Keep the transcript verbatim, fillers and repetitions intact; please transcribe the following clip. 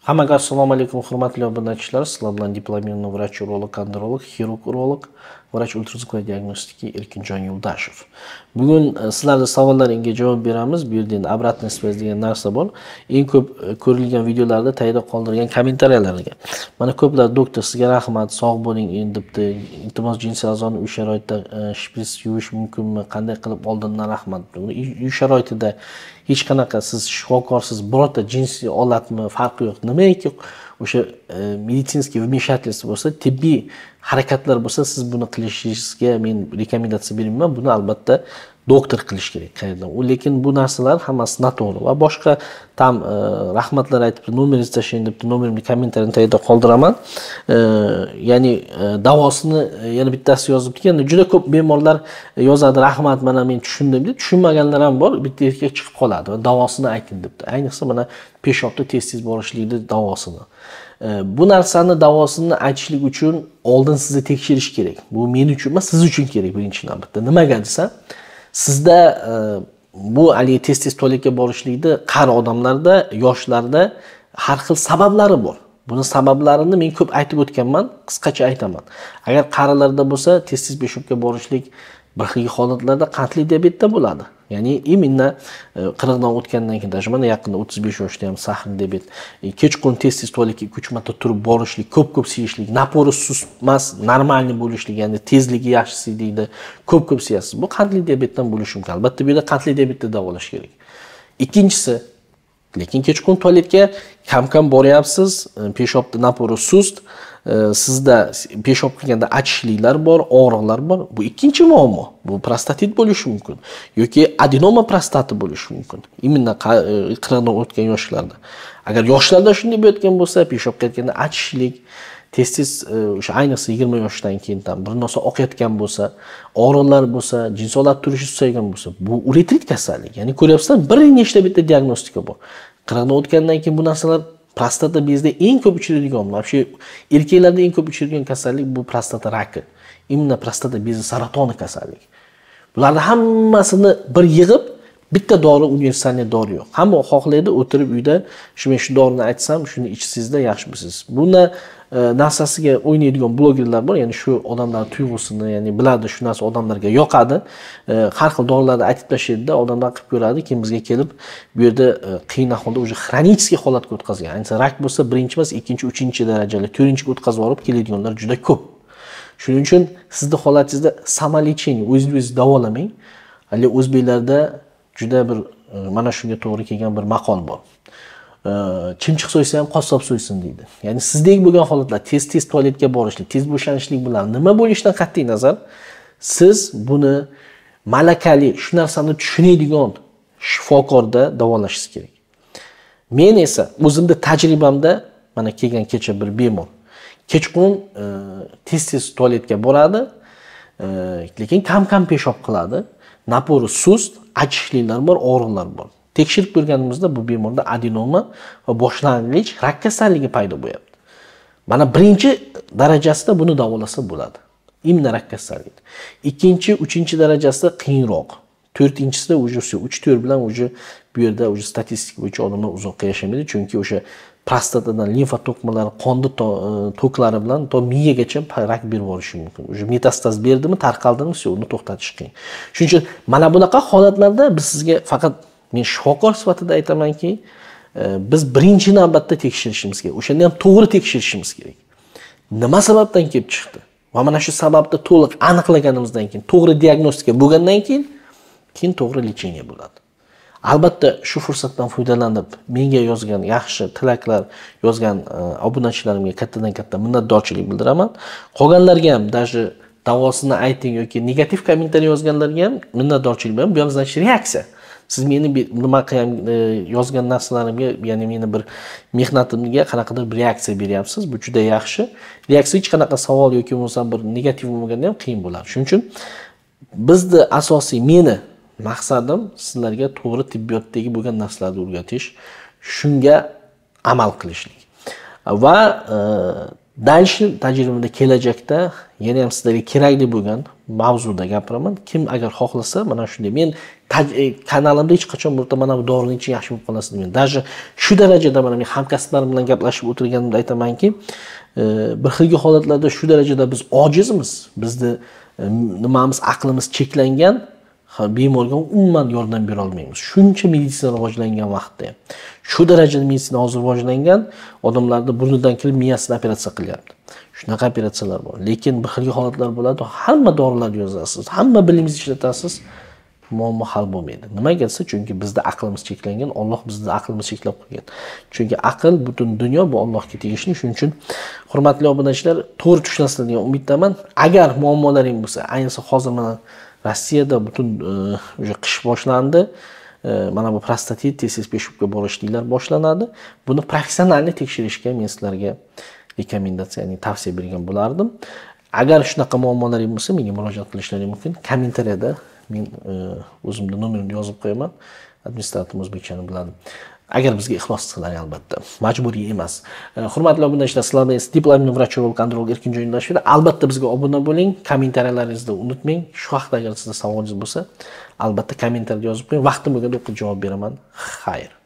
Hammaga assalomu alaykum, hurmatli obunachilar. Sizlar bilan diplomirованный vrach-urolog, kandrolog, xirurg-urolog, vrach ultrazvukovой diagnostiki Erkinjon Yo'ldashev. Bugun sizlarning savollaringizga javob beramiz. Bu yerda endi обратная связь degan narsa bor. Eng ko'p ko'rilgan videolarda tayyorda qoldirgan kommentariyalarga. Mana ko'plar doktor sizga rahmat, sog' bo'ling debdi. Iltimos jinsiy a'zoni uy sharoitida shpris yuvish mumkinmi? Qanday qilib oldindan rahmat. Uy sharoitida hech qanaqa siz shifokorsiz, birorta jinsiy olatmi farqi yo'q. Nimaiki o'sha meditsinskiy vmешательство bo'lsa, tibbiy harakatlar bo'lsa, siz buni qilishingizga men rekomendatsiya bermayman. Buni albatta doktor qilish kerak qayerdan. U lekin bu narsalar hammasi noto'g'ri va boshqa tam rahmatlar aytibdi, nomeringizni tashlang debdi. Nomerimni kommentariyani tagida qoldiraman. Ya'ni davosini yana bittasi yozibdi. Endi juda ko'p bemorlar yozadi, rahmat, mana men tushundim deb. Tushunmaganlar ham bor. Bitta erkak chiqib qoladi va davosini ayting debdi. Ayniqsa mana peshobda tez-tez borishlikni davosini. Bu narsani davosini aytishlik uchun oldin sizni tekshirish kerak. Bu men uchun emas, siz uchun kerak birinchi navbatda. Nimaga desam, sizda bu ali tez-tez tualetga borishlikda qari odamlarda, yoshlarda har xil sabablari bor. Buni sabablarini men ko'p aytib o'tganman, qisqacha aytaman. Agar qarilarda bo'lsa, tez-tez peshobga borishlik bir xil holatlarda qandli diabetda bo'ladi. Ya'ni imенно qirq dan o'tgandan keyin, даже mana yaqinda o'ttiz besh yoshda ham sahar diabet, kechqurun tez-tez tualetga ikki uch marta turib borishlik, ko'p-ko'p siyishlik, napori sust emas, normalniy bo'lishlik, ya'ni tezligi yaxshi siydi, ko'p-ko'p siyasiz. Bu qandli diabetdan bo'lishi mumkin. Albatta bu yerda qandli diabetni davolash kerak. Ikkinchisi, lekin kechqurun tualetga kam-kam boryapsiz, peshobda napori sust, sizda peshob qilganda achishliklar bor, og'riqlar bor. Bu ikkinchi muammo. Bu prostatit bo'lishi mumkin yoki adenoma prostati bo'lishi mumkin. Imенно qirq dan o'tgan yoshlarda. Agar yoshlarda shunday bo'layotgan bo'lsa, peshob qilayotganda achishlik, tez-tez o'sha ayniqsa yigirma yoshdan keyin ham bir narsa oqayotgan bo'lsa, og'riqlar bo'lsa, jinsiy olat turishi susaygan bo'lsa, bu uretrit kasallik. Ya'ni ko'ryapsizlar, bir nechta bitta diagnostika bor. qirq dan o'tgandan keyin bu narsalar prostata bezida eng ko'p uchraydigan, вообще erkaklarda eng ko'p uchraydigan kasallik bu prostata raki. Imенно prostata bezi saratoni kasallik. Bularni hammasini bir yig'ib bitta dori, universalniy dori yo'q. Hamma xohlaydi o'tirib uyda shu men shu dorini aytsam, shuni ichsizda yaxshi bo'lasiz. Buni narsasiga o'ynaydigan blogerlar bor, ya'ni shu odamlar tuyg'usini, ya'ni biladi shu narsa odamlarga yoqadi. Har xil dorilarni aytib tashlaydi-da, odamlar qilib ko'radi, keyin bizga kelib bu yerda qiyin ahvolda o'zi xronический holatga o'tkazgan. Ayniqsa rak bo'lsa, birinchi emas, ikkinchi, uchinchi darajali, to'rtinchiga o'tkazib olib keladiganlar juda ko'p. Shuning uchun sizning holatingizda samolechение, o'zingiz davolamang. Hali o'zbeklarda juda bir mana shunga to'g'ri kelgan bir maqol bor. Chimchiq so'ysa ham qassob so'ysin deydi. Ya'ni sizdek bo'lgan holatlar, tez-tez tualetga borishlik, tez bo'shanishlik bilan nima bo'lishidan qat'iy nazar, siz buni malakali, shu narsani tushunadigan shifokorda davolashingiz kerak. Men esa o'zimda tajribamda mana kelgan kecha bir bemor kechqurun tez-tez tualetga boradi, lekin kam-kam peshob qiladi, napori sust, achishliklar bor, og'riqlar bor. Tekshirib ko'rganimizda bu bemorda adenoma va boshlang'ich rak kasalligi paydo bo'lyapti. Mana birinchi darajasida buni davolasa bo'ladi. Imенно rak kasalligi. Ikkinchi, uchinchi darajasida qiyinroq. To'rtinchisida uje uch to'rt bilan uje bu yerda uje statistika bo'yicha odamlar uzoqqa yashamaydi, chunki o'sha prostatadan limfa to'qimalari, qonni to'klari bilan to miyagacha rak berib yuborishi mumkin. Uje metastaz berdimi, tarqaldimi, uni to'xtatish qiyin. Shuning uchun mana bunaqa holatlarda biz sizga faqat men shifokor sifatida aytamanki, biz birinchi navbatda tekshirishimiz kerak. O'shanda ham to'g'ri tekshirishimiz kerak. Nima sababdan kelib chiqdi? Va mana shu sababni to'liq aniqlaganimizdan keyin, to'g'ri diagnostika bo'lgandan keyin, keyin to'g'ri lecheniya bo'ladi. Albatta shu fursatdan foydalanib, menga yozgan yaxshi tilaklar yozgan obunachilarimga kattadan-katta minnatdorchilik bildiraman. Qolganlarga ham даже davosini ayting yoki negativ kommentariy yozganlarga ham minnatdorchilik bilan bu yozgan reaksiya. Siz meni nima qilgan yozgan narsalarimga, ya'ni meni bir mehnatimga qanaqadir bir reaksiya beryapsiz. Bu juda yaxshi. Reaksiya hech qanaqa savol yoki bo'lmasa bir negativ bo'lganda ham qiyin bo'ladi. Shuning uchun bizni asosiy meni maqsadim sizlarga to'g'ri tibbiyotdagi bo'lgan narsalarni o'rgatish, shunga amal qilishlik. Va dalshi tajribamda kelajakda yana ham sizlarga kerakli bo'lgan mavzuda gapiraman. Kim agar xohlasa, mana shunday men kanalimda hech qachon birta mana bu dorini iching yaxshi bo'lib qolasiz demayman. Даже shu darajada mana men hamkasblarim bilan gaplashib o'tirganimda aytamanki, bir xilgi holatlarda shu darajada biz ojizmiz. Bizni nimamiz, aqlimiz cheklangan, bemorga umuman yordam bera olmaymiz. Shuncha meditsina rivojlangan vaqtda. Shu darajada meditsina hozir rivojlangan, odamlarda burnidan kirib miyasini operatsiya qilyapti. Shunaqa operatsiyalar bor. Lekin bir xilgi holatlar bo'ladi. Hamma dorilarni yozasiz, hamma bilingizni ishlatasiz, muammo hal bo'lmaydi. Nimaga desa, chunki bizda aqlimiz cheklangan, Alloh bizda aqlimizni cheklab qo'ygan. Chunki aql butun dunyo bu Allohga tegishli. Shuning uchun hurmatli obunachilar, to'g'ri tushunasizlar degan umiddaman. Agar muammolaring bo'lsa, ayniqsa hozir mana Rossiyada butun o'sha qish boshlandi. Mana bu prostatit, tez-tez peshobga borishliklar boshlanadi. Buni professionalni tekshirishga men sizlarga rekomendatsiya, ya'ni tavsiya bergan bo'lardim. Agar shunaqa muammolaring bo'lsa, menga murojaat qilishlaring mumkin. Kommentariyada men o'zimning nomerimni yozib qo'yaman. Administrator o'zbekchani biladi. Agar bizga ixlos qilsalaring albatta. Majburiy emas. Hurmatli obunachilar, sizlardan diplomli vrach-urolog androlog Erkinjon Yo'ldashev. Albatta bizga obuna bo'ling. Kommentariyalaringizni unutmang. Shu haqda agar sizda savolingiz bo'lsa, albatta kommentariyada yozib qo'ying. Vaqtim bo'lganda o'qib javob beraman. Xayr.